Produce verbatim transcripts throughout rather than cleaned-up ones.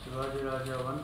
शिवाजी राजा one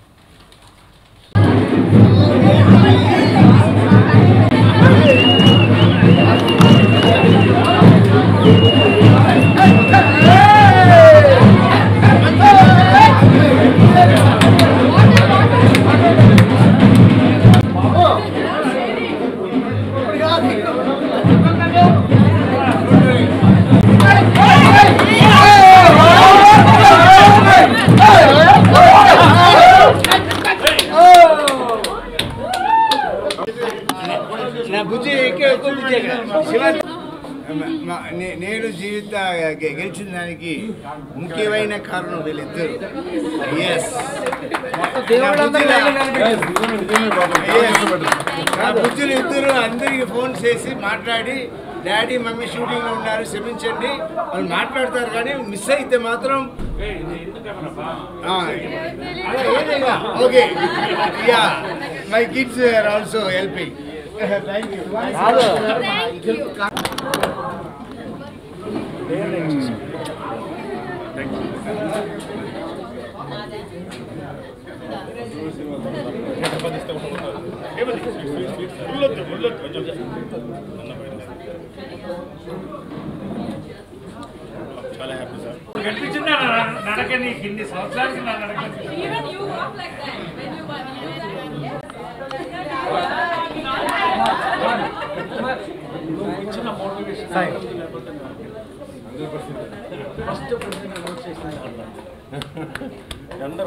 నేను జీవిత గెలిచిన దానికి ముఖ్యమైన కారణం వీళ్ళిద్దరు. నా బుజ్జులు ఇద్దరు అందరికి ఫోన్ చేసి మాట్లాడి డాడీ మమ్మీ షూటింగ్లో ఉన్నారు క్షమించండి వాళ్ళు మాట్లాడతారు, కానీ మిస్ అయితే మాత్రం okay ya my kids are also helping. Thank you. చాలా హ్యాపీ సార్. కనిపించింది నడక నీకు ఇన్ని సంవత్సరాలకి నా నడక. ఇచ్చిన మోటివేషన్ ఫస్ట్ నోట్ చేసిన అందరూ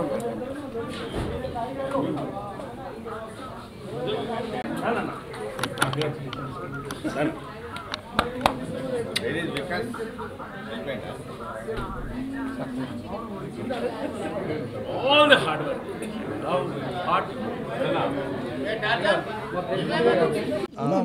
all the hard work, love, heart.